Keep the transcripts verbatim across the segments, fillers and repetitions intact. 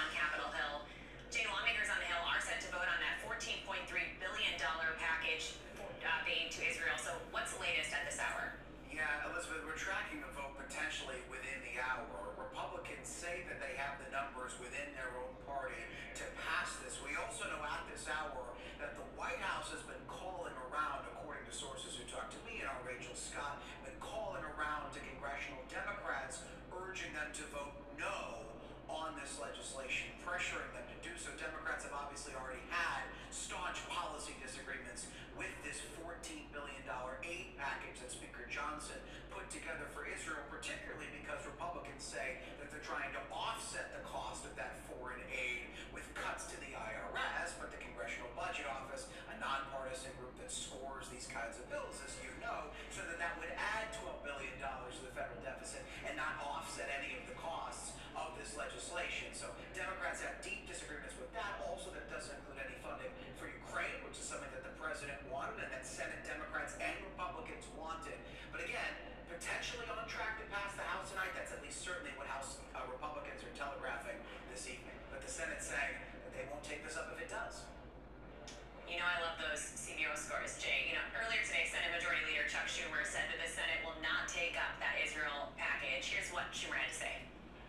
on Capitol Hill. Jay, lawmakers on the Hill are set to vote on that fourteen point three billion dollars package of aid to Israel. So what's the latest at this hour? Yeah, Elizabeth, we're tracking the vote potentially within the hour. Republicans say that they have the numbers within their own party to pass this. We also know at this hour that the White House has been calling around, according to sources who talked to me and our Rachel Scott, been calling around to congressional Democrats, urging them to vote no on this legislation, pressuring them to do so. Democrats have obviously already had staunch policy disagreements with this fourteen billion dollars aid package that Speaker Johnson put together for Israel, particularly because Republicans say that they're trying to offset the cost of that foreign aid with cuts to the I R S, but the Congressional Budget Office, a nonpartisan group that scores these kinds of bills, as you know, so that that would add twelve billion dollars to the federal deficit and not offset any of the costs of this legislation. So Democrats have deep disagreements with that. Also, that doesn't include any funding for Ukraine, which is something that the president wanted and that Senate Democrats and Republicans wanted. But again, potentially on track to pass the House tonight. That's at least certainly what House uh, Republicans are telegraphing this evening. But the Senate's saying that they won't take this up if it does. You know, I love those C B O scores, Jay. You know, earlier today, Senate Majority Leader Chuck Schumer said that the Senate will not take up that Israel package. Here's what Schumer had to say.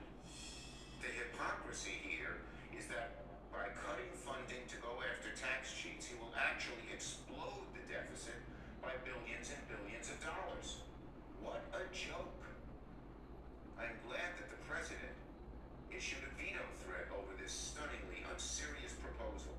The hypocrisy here is that by cutting funding to go after tax cheats, he will actually explode the deficit by billions and billions of dollars. What a joke. I'm glad that the president issued a veto threat over this stunningly unserious proposal.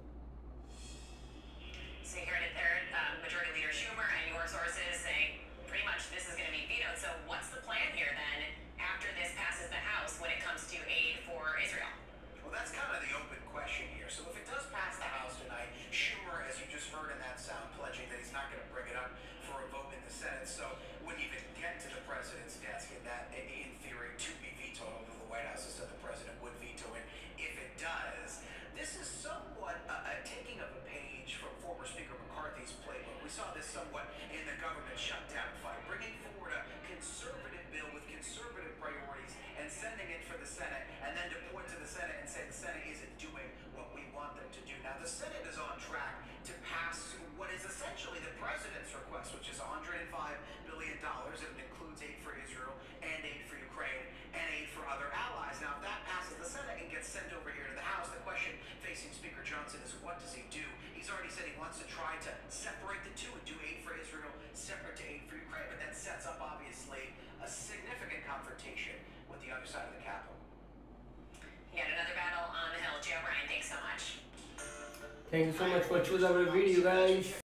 So you heard it there, uh, Majority Leader Schumer and your sources saying pretty much this is going to be vetoed. So what's the plan here then after this passes the House when it comes to aid for Israel? Well, that's kind of the open question here. So if it does pass the House tonight, Schumer, as you just heard in that sound, pledging that he's not going to bring it up for a vote in the Senate, so wouldn't even get to the president's desk, and that, in theory, to be vetoed, although the White House has said the president would veto it if it does. This is somewhat a, a taking of a page from former Speaker McCarthy's playbook. We saw this somewhat in the government shutdown fight, bringing forward a conservative bill with conservative priorities and sending it for the Senate, and then to point to the Senate and say the Senate isn't doing what we want them to do. Now, the Senate is on track to pass what is essentially the president's request, which is one hundred five billion dollars. It includes aid for Israel and aid for Ukraine and aid for other allies. Now, if that passes the Senate and gets sent over here to the House, the question facing Speaker Johnson is what does he do? He's already said he wants to try to separate the two and do aid for Israel separate to aid for Ukraine, but that sets up, obviously, a significant confrontation with the other side of the Capitol. Yet another battle on the Hill. Joe O'Brien, thanks so much. Thank you so much for choosing our video, guys.